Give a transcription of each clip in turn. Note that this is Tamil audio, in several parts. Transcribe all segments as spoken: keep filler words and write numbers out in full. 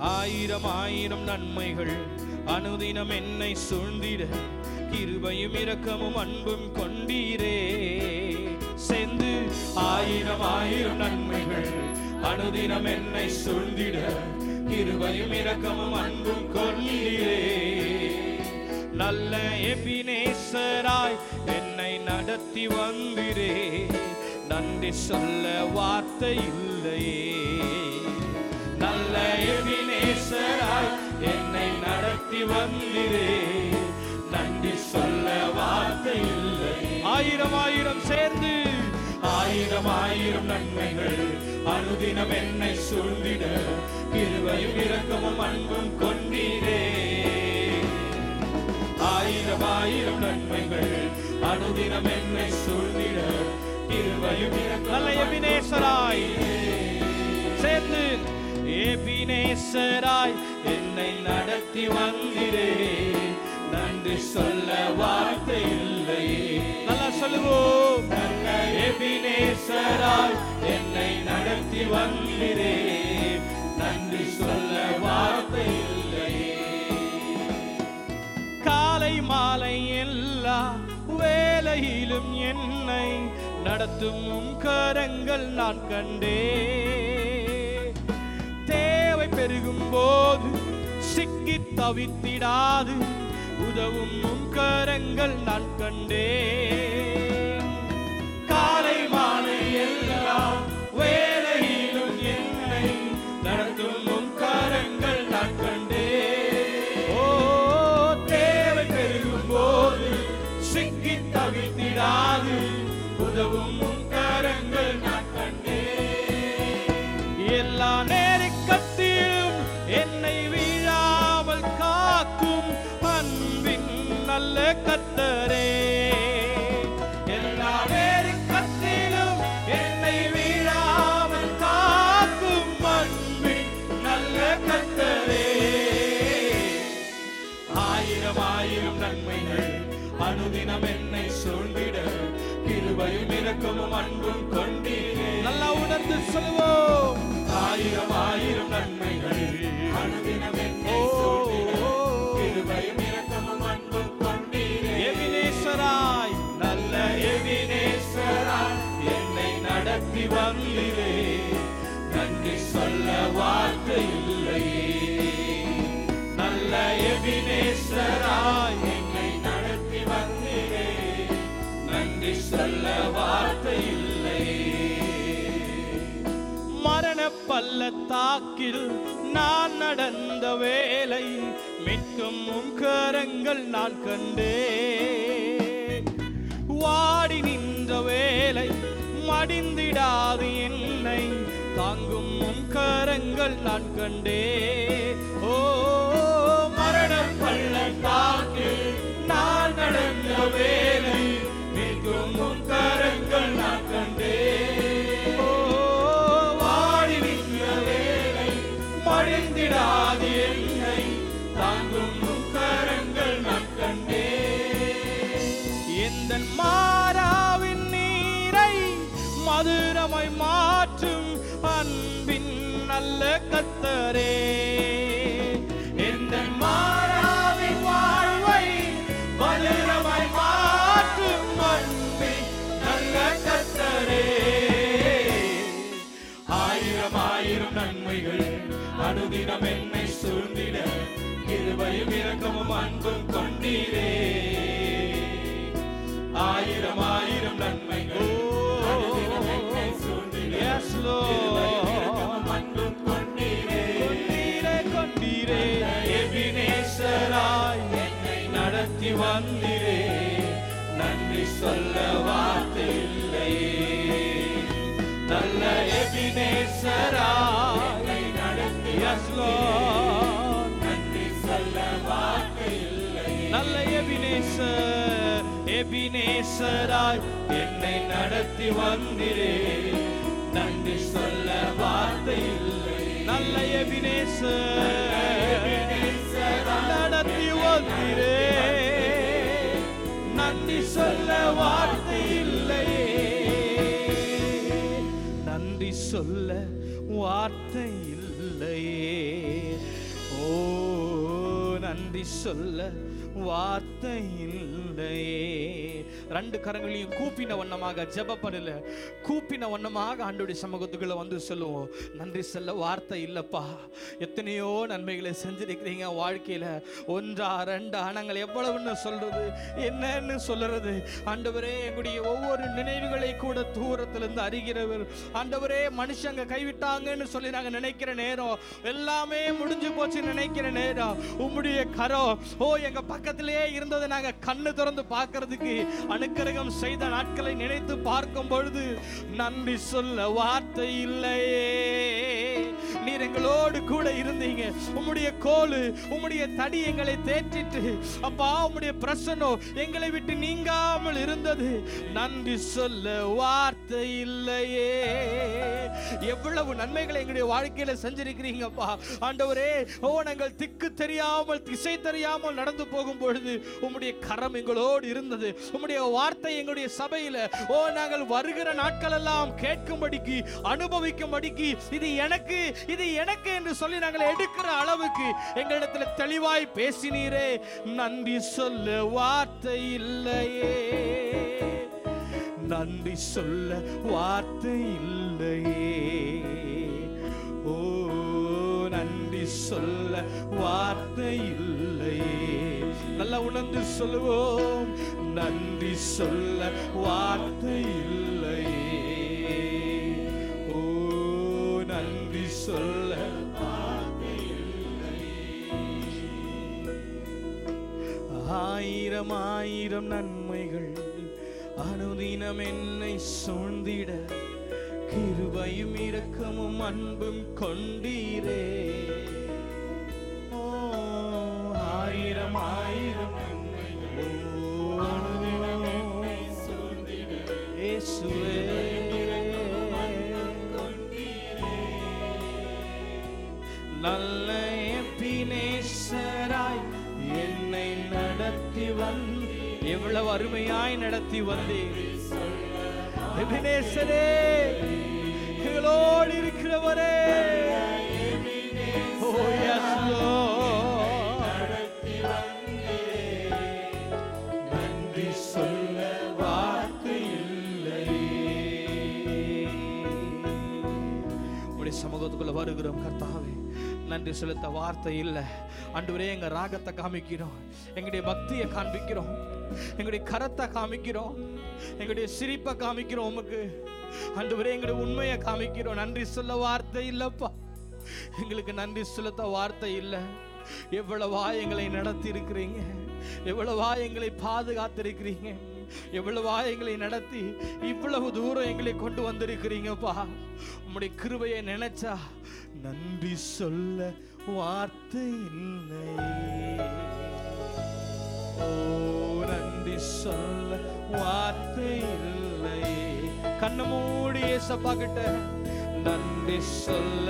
ஆயிரம் ஆயிரம் நன்மைகள் அனுதினம் என்னை சூழ்ந்திட கிருபையும் இரக்கமும் அன்பும் கொண்டீரே. சேர்ந்து ஆயிரம் ஆயிரம் நன்மைகள் அனுதினம் என்னை சூழ்ந்திட கிருபையும் இரக்கமும் அன்பும் கொண்டீரே. நல்ல எபினேசராய் என்னை நடத்தி வந்திரே, நன்றி சொல்ல வார்த்தை இல்லையே. நல்ல எபினேசராய் என்னை நடத்தி வந்திரே, நன்றி சொல்ல வார்த்தை இல்லை. ஆயிரம் ஆயிரம் சேர்ந்து ஆயிரம் ஆயிரம் நன்மைகள் அனுதினம் என்னை சூழ்ந்திட கிருபையும் இரக்கமும் அன்பும் கொண்டீரே. ஆயிரம் ஆயிரம் நன்மைகள் அனுதினம் என்னை சூழ்ந்திட கிருபையும் இரக்கமும். நல்ல எபினேசராய் சேர்ந்து எபினேசராய் என்னை நடத்தி வந்திரே, நன்றி சொல்ல வார்த்தை இல்லையே. நல்லா சொல்லுவோம். நல்ல எபினேசராய் என்னை நடத்தி வந்திரே, நன்றி சொல்ல வார்த்தை இல்லையே. காலை மாலை எல்லா வேளையிலும் என்னை நடத்தும் உம் கரங்கள் நான் கண்டே. தேவை பெருகும் போது சிக்கி தவித்திடாது உதவும் உம் கரங்கள் நான் கண்டே. காலை மாலை எல்லா வேளையிலும் என்னை நடத்தும் உம் கரங்கள் நான் கண்டே. ஓ தேவை பெருகும் போது சிக்கி தவித்திடாது உதவும் உம் கரங்கள் நான் கண்டே. எல்லா நெருக்கத்திலும் என்னை வீழாமல் காக்கும் அன்பின் நல்ல கர்த்தரே. எல்லா நெருக்கத்திலும் என்னை வீழாமல் காக்கும் அன்பின் நல்ல கர்த்தரே. ஆயிரம் ஆயிரம் நன்மைகள் அனுதினம் என்னை சூழ்ந்திட கிருபையும் இரக்கமும் அன்பும் கொண்டீரே. நல்லா உணர்ந்து சொல்லுவோம். ஆயிரம் ஆயிரம் நன்மைகள் அனுதினம் என்னை சூழ்ந்திட கிருபையும் இரக்கமும் அன்பும் கொண்டீரே. எபினேசராய் நல்ல எபினேசராய் என்னை நடத்தி வந்திரே, நன்றி சொல்ல வார்த்தை இல்லையே. நல்ல எபினேசராய் என்னை நடத்தி வந்திரே, நன்றி சொல்ல வார்த்தை இல்லையே. மரண பள்ளத்தாக்கில் நான் நடந்த வேளை மிக்கும் உம் கரங்கள் நான் கண்டே. வாடி நின்ற வேளை மடிந்திடாது என்னை தாங்கும் உம் கரங்கள் நான் கண்டே. ஓ மரண பள்ளத்தாக்கில் நான் நடந்த வேளை மிக்கும் உம் கரங்கள் நான் கண்டே. மடிந்திடாது என்னை தாங்கும் உம் கரங்கள் நான் கண்டே. எந்த மாறாவின் நீரை மதுரமாய் மாற்றும் அன்பின் நல்ல கர்த்தரே. எந்த மாறாவின் வாழ்வை மதுரமாய் மாற்றும் அன்பின் நல்ல கர்த்தரே. ஆயிரம் ஆயிரம் நன்மைகள் அனுதினம் என்னை சூழ்ந்திட கிருபையும் இரக்கமும் அன்பும் கொண்டீரே. ஆயிரம் ஆயிரம் நன்மைகள் அனுதினம் என்னை சூழ்ந்திட கிருபையும் இரக்கமும் அன்பும் கொண்டீரே. கொண்டீரே கொண்டீரே. எபினேசராய் என்னை நடத்தி வந்திரே, நன்றி சொல்ல வார்த்தை இல்லையே. நல்ல எபினேசராய் நன்றி சொல்ல வார்த்தை இல்லையே. நல்ல எபினேசர் எபினேசராய் என்னை நடத்தி வந்திரே, நன்றி சொல்ல வார்த்தை இல்லை. நல்ல எபினேசர் நடத்தி வந்திரே, நன்றி சொல்ல வார்த்தை இல்லையே. நன்றி சொல்ல வார்த்தை இல்லையே. நன்றி சொல்ல வார்த்தை இல்லையே. ரெண்டு கரங்களையும் கூப்பின வண்ணமாக ஜெபப்படல கூப்பின வண்ணமாக ஆண்டவருடைய சமூகத்துக்குள்ள வந்து சொல்லுவோம், நன்றி சொல்ல வார்த்தை இல்லப்பா. எத்தனையோ நன்மைகளை செஞ்சிருக்கிறீங்க வாழ்க்கையில, ஒன்றா ரெண்டா நாங்கள் எவ்வளவுன்னு சொல்றது, என்னன்னு சொல்றது. ஆண்டவரே, எங்களுடைய ஒவ்வொரு நினைவுகளை கூட தூரத்திலிருந்து அறிகிறவர். ஆண்டவரே, மனுஷங்க கைவிட்டாங்கன்னு சொல்லி நாங்க நினைக்கிற நேரம், எல்லாமே முடிஞ்சு போச்சு நினைக்கிற நேரம், உம்முடைய கரம் ஓ எங்க பக்கத்திலேயே இருந்ததை நாங்க கண்ணு திறந்து பார்க்கிறதுக்கு அனுக்கிரகம் செய்த நாட்களை நினைத்து பார்க்கும் பொழுது நன்றி சொல்ல வார்த்தை இல்லையே. நீர் எங்களோடு கூட இருந்தீங்க. உம்முடைய கோலு உம்முடைய தடி எங்களை தேற்றிட்டு அப்பா, உம்முடைய பிரசன்னம் எங்களை விட்டு நீங்காமல் இருந்தது. நன்றி சொல்ல வார்த்தை இல்லையே. எவ்வளவு நன்மைகளை எங்களுடைய வாழ்க்கையில செஞ்சிருக்கிறீங்கப்பா. ஆண்டவரே, ஓ நாங்கள் திக்கு தெரியாமல் திசை தெரியாமல் நடந்து போகும் பொழுது உம்முடைய கரம் எங்களோடு இருந்தது. உம்முடைய வார்த்தை எங்களுடைய சபையில ஓ நாங்கள் வருகிற நாட்கள் எல்லாம் கேட்கும்படிக்கு அனுபவிக்கும்படிக்கு இது எனக்கு இது எனக்கு என்று சொல்லி நாங்கள் எடுக்கிற அளவுக்கு எங்களிடத்தில் தெளிவாய் பேசினீரே. நன்றி சொல்ல வார்த்தை இல்லையே. நன்றி சொல்ல வார்த்தை இல்லையே. ஓ நன்றி சொல்ல வார்த்தை இல்லையே. நல்லா உணர்ந்து சொல்லுவோம், நன்றி சொல்ல வார்த்தை இல்லையே. ஓ நன்றி சொல்ல வார்த்தை இல்லையே. ஆயிரம் ஆயிரம் நன்மைகள் அனுதினம் என்னை சூழ்ந்திட கிருபையும் இரக்கமும் அன்பும் கொண்டீரே. ஓ ஆயிரம் ஆயிரம் நன்மைகள் அனுதினம் என்னை சூழ்ந்திட இயேசுவே நல்ல எபினேசராய் என்னை நடத்தி வந்து எவ்வளவு அருமையாய் நடத்தி வந்தீர். எபினேசரே, எங்களோடு இருக்கிறவரே, ஓ எஸ் லார்ட், நன்றி சொல்ல வார்த்தை இல்லையே. உம்முடைய சமூகத்துக்குள்ள வருகிறோம் கர்த்தாவே, நன்றி செலுத்த வார்த்தை இல்லை. ஆண்டவரே, எங்க ராகத்தை காமிக்கிறோம், எங்களுடைய பக்தியை காண்பிக்கிறோம், எங்களுடைய கரத்தை காமிக்கிறோம், எங்களுடைய சிரிப்பை காமிக்கிறோம் உமக்கு. ஆண்டவரே, எங்களுடைய உண்மையை காமிக்கிறோம். நன்றி சொல்ல வார்த்தை இல்லப்பா. எங்களுக்கு நன்றி செலுத்த வார்த்தை இல்லை. எவ்வளவா எங்களை நடத்தி இருக்கிறீங்க, எவ்வளவா எங்களை பாதுகாத்திருக்கிறீங்க, எவ்வளவா எங்களை நடத்தி இவ்வளவு தூரம் எங்களை கொண்டு வந்திருக்கிறீங்கப்பா. உம்முடைய கிருபையை நினைச்சா நன்றி சொல்ல வார்த்தை இல்லை. ஓ நன்றி சொல்ல வார்த்தை இல்லை. கண்ணு மூடி ஏசப்பா கிட்ட நன்றி சொல்ல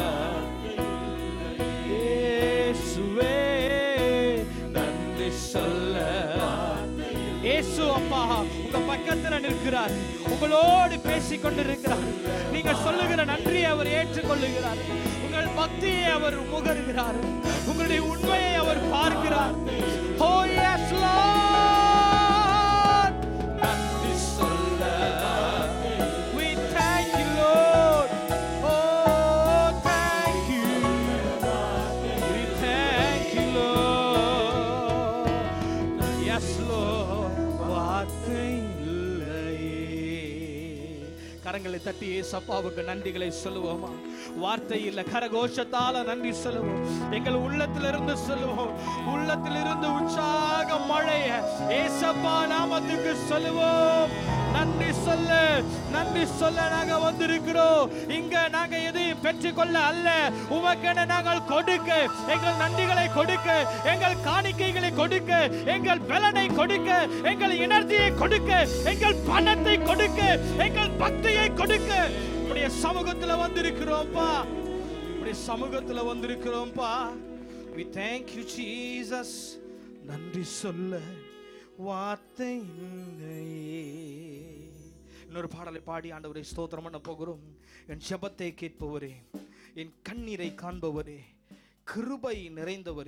இயேசுவே நன்றி சொல்ல. இயேசு அப்பா உங்க பக்கத்துல நிற்கிறார், உங்களோடு பேசிக் கொண்டிருக்கிறார். நீங்க சொல்லுகிற நன்றியை அவர் ஏற்றுக்கொள்ளுகிறார், உங்கள் பக்தியை அவர் முகருகிறார், உங்களுடைய உண்மையை அவர் பார்க்கிறார். ஓ எஸ் லார்ட், நன்றி சொல்ல we thank you Lord. Oh thank you, we thank you Lord. Yes Lord, வார்த்தை இல்லையே. கரங்களை தட்டி ஏசப்பாவுக்கு நன்றிகளை சொல்லுவோமா? வார்த்தை இல்ல, கரகோஷத்தால நன்றி சொல்லுவோம். எங்கள் உள்ளத்திலிருந்து சொல்லுவோம், உள்ளத்திலிருந்து உற்சாக மழைய ஏசப்பா நாமத்துக்கு சொல்லுவோம். நன்றி சொல்ல நன்றி சொல்ல நாங்க வந்திருக்கிறோம். இங்க நாங்க எதையும் பெற்றுக்கொள்ள அல்ல, உமக்கென நாங்கள் கொடுக்க, எங்கள் நன்றிகளை கொடுக்க, எங்கள் காணிக்கைகளை கொடுக்க, எங்கள் பலனை கொடுக்க, எங்கள் எனர்ஜியை கொடுக்க, எங்கள் பணத்தை கொடுக்க, எங்கள் பக்தியை கொடுக்க உடைய சமூகத்துல வந்திருக்கிறோம்பா. உடைய சமூகத்துல வந்திருக்கிறோம்பா. we thank you Jesus. நன்றி சொல்ல வார்த்தை இல்லையே. இன்னொரு பாடலை பாடி ஆண்டவரை ஸ்தோத்திரம் பண்ண போகிறோம். என் ஜெபத்தை கேட்பவரே, என் கண்ணீரை காண்பவரே, கிருபை நிறைந்தவரே,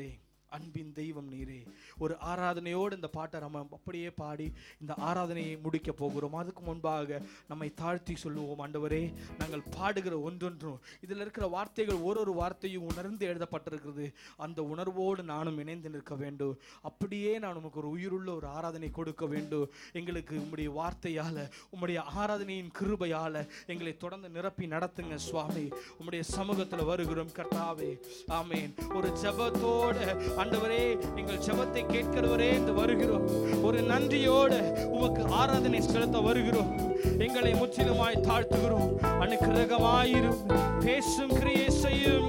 அன்பின் தெய்வம் நீரே. ஒரு ஆராதனையோடு இந்த பாட்டை நம்ம அப்படியே பாடி இந்த ஆராதனையை முடிக்க போகிறோம். அதுக்கு முன்பாக நம்மை தாழ்த்தி சொல்லுவோம், ஆண்டவரே, நாங்கள் பாடுகிற ஒன்றொன்றும் இதில் இருக்கிற வார்த்தைகள் ஒரு ஒரு வார்த்தையும் உணர்ந்து எழுதப்பட்டிருக்கிறது. அந்த உணர்வோடு நானும் இணைந்து நிற்க வேண்டும். அப்படியே நான் உமக்கு ஒரு உயிருள்ள ஒரு ஆராதனை கொடுக்க வேண்டும். எங்களுக்கு உம்முடைய வார்த்தையால், உம்முடைய ஆராதனையின் கிருபையால் எங்களை தொடர்ந்து நிரப்பி நடத்துங்க சுவாமி. உம்முடைய சமூகத்தில் வருகிறோம் கர்த்தாவே. ஆமேன். ஒரு ஜெபத்தோடு ஆண்டவரே, எங்கள் ஜெபத்தை கேட்கிறவரே என்று வருகிறோம். ஒரு நன்றியோடு உமக்கு ஆராதனை செலுத்த வருகிறோம். எங்களை முற்றிலுமாய் தாழ்த்துகிறோம். அனுக்கிரகமாயிரும், பேசும் கிரியை செய்யும்.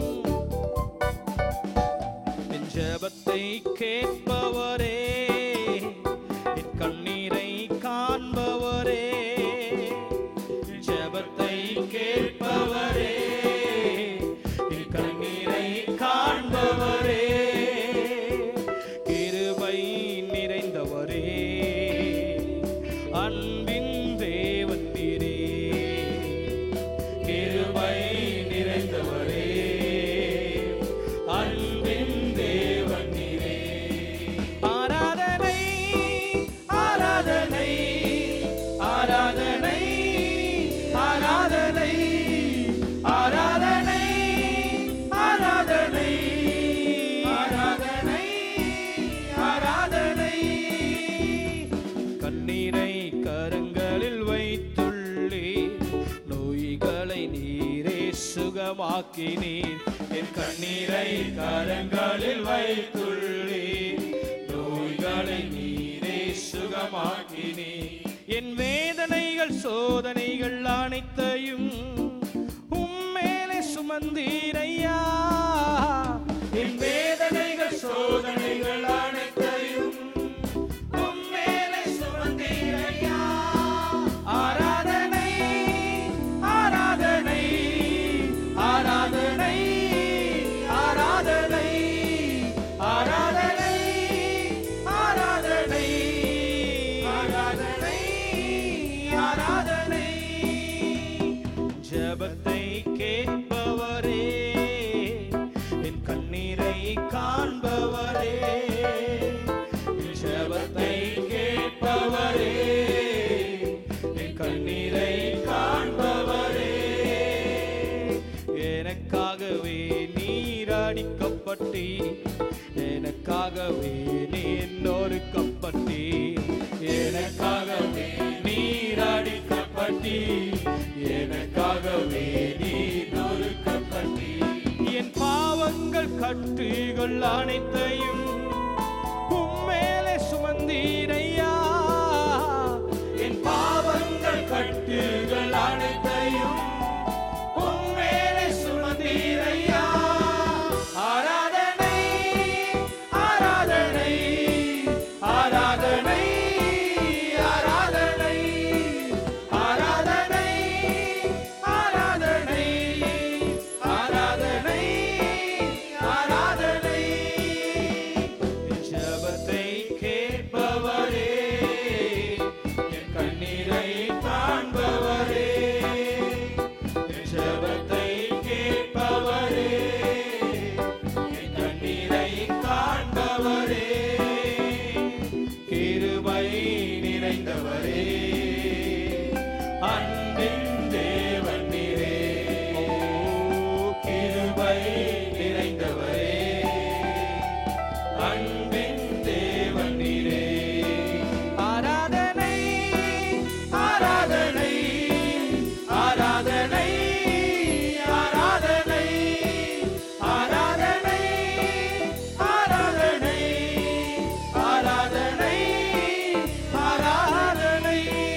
என் ஜெபத்தை கேட்பவரே, என் கண்ணீரை காண்பவரே, என் ஜெபத்தை கேட்பவரே, என் கண்ணீரை காண்பவரே, அன்பின் தேவன் நீரே, கிருபை நிறைந்தவரே, அன்பின் தேவன் நீரே. ஆராதனை ஆராதனை ஆராதனை ஆராதனை ஆராதனை ஆராதனை ஆராதனை ஆராதனை. கண்ணீரை கரங்களில் வைத்துள்ளே, நோய்களை நீரே சுகமாக்கினீர். என் கண்ணீரை கரங்களில் வைத்துள்ளே, நோய்களை நீரே சுகமாக்கினீர். என் வேதனைகள் சோதனைகள் அனைத்தையும் உம்மேலே சுமந்தீரையா. என் வேதனைகள் சோதனைகள் அனைத்தையும் ஜெபத்தை கேட்பவரே, என் கண்ணீரை காண்பவரே, ஜெபத்தை கேட்பவரே, என் கண்ணீரை காண்பவரே. எனக்காகவே நீர் அடிக்கப்பட்டீர், எனக்காகவே நீர் நொறுக்கப்பட்டீர், எனக்காகவே நீர் அடிக்கப்பட்டீர், எனக்காகவே நீர் நொறுக்கப்பட்டீர். என் பாவங்கள் கட்டுகள் அனைத்தையும் உம்மேலே சுமந்தீரையா. என் பாவங்கள் கட்டுகள் அனைத்தையும் உம்மேலே சுமந்தீரையா. ஆராதனை ஆராதனை ஆராதனை ஆராதனை ஆராதனை ஆராதனை ஆராதனை ஆராதனை. ஜெபத்தை கேட்பவரே, என் கண்ணீரை காண்பவரே, ஜெபத்தை கேட்பவரே, என் கண்ணீரை காண்பவரே, கிருபை நிறைந்தவரே, அன்பின் தேவன் நீரே. ஓ கிருபை நிறைந்தவரே, அன்பின் தேவன் நீரே. ஆராதனை ஆராதனை ஆராதனை ஆராதனை ஆராதனை ஆராதனை ஆராதனை ஆராதனை.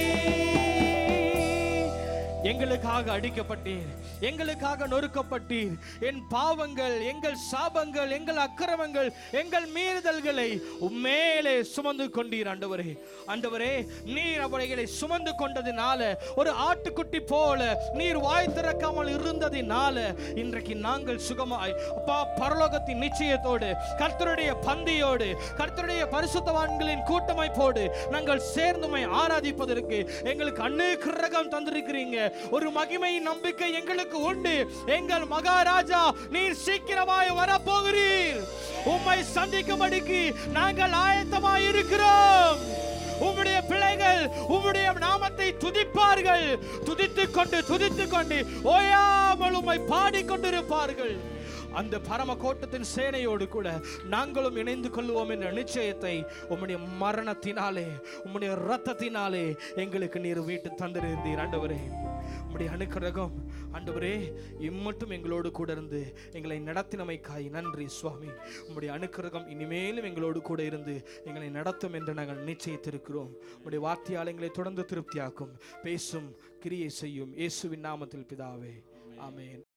எங்களுக்காக அடிக்கப்பட்டீர், எங்களுக்காக நொறுக்கப்பட்டீர். என் பாவங்கள், எங்கள் சாபங்கள், எங்கள் அக்கிரமங்கள், எங்கள் மீறுதல்களை உம்மேலே சுமந்து கொண்டீர் ஆண்டவரே. ஆண்டவரே, நீர் அவைகளை சுமந்து கொண்டதினால, ஒரு ஆட்டுக்குட்டி போல நீர் வாய் திறக்காமல் இருந்ததினால இன்றைக்கு நாங்கள் சுகமாய் அப்பா பரலோகத்தின் நிச்சயத்தோடு, கர்த்தருடைய பந்தியோடு, கர்த்தருடைய பரிசுத்தவான்களின் கூட்டமைப்போடு நாங்கள் சேர்ந்துமை ஆராதிப்பதற்கு எங்களுக்கு அநேகம் தந்திருக்கிறீங்க. ஒரு மகிமை நம்பிக்கை எங்களுக்கு உண்டு. எங்கள் மகாராஜா நீர் சீக்கிரமாய் வரப்போகிறீர். உம்மை உம்மை சந்திக்கும்படிக்கு நாங்கள் ஆயத்தமாய் இருக்கிறோம். உம்முடைய பிள்ளைகள் உம்முடைய நாமத்தை துதிப்பார்கள். துதித்துக் கொண்டு துதித்துக் கொண்டு ஓயாமல் உம்மை பாடிக்கொண்டிருப்பார்கள். அந்த பரம கோட்டத்தின் சேனையோடு கூட நாங்களும் இணைந்து கொள்வோம் என்ற நிச்சயத்தை உம்முடைய மரணத்தினாலே உம்முடைய இரத்தத்தினாலே எங்களுக்கு நீர் வீட்டு தந்திருந்தீர். ஆண்டவரே, உம்முடைய அனுக்கிரகம் ஆண்டவரே இம்மட்டும் எங்களோடு கூட இருந்து எங்களை நடத்தினமைக்காய் நன்றி சுவாமி. உம்முடைய அனுக்கிரகம் இனிமேலும் எங்களோடு கூட இருந்து எங்களை நடத்தும் என்று நாங்கள் நிச்சயித்திருக்கிறோம். உம்முடைய வார்த்தையால் எங்களை தொடர்ந்து திருப்தியாக்கும், பேசும், கிரியை செய்யும். இயேசுவின் நாமத்தில் பிதாவே, ஆமென்.